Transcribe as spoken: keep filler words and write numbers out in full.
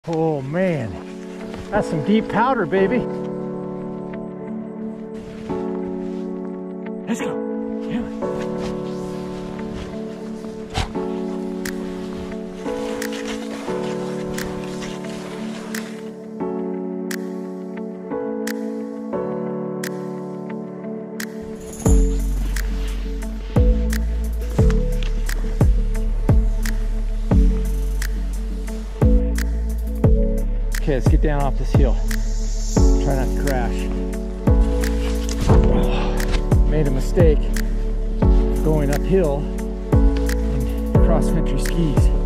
Oh man, that's some deep powder, baby. Let's go. Yeah. Okay, let's get down off this hill. Try not to crash. Oh, made a mistake going uphill in cross-country skis.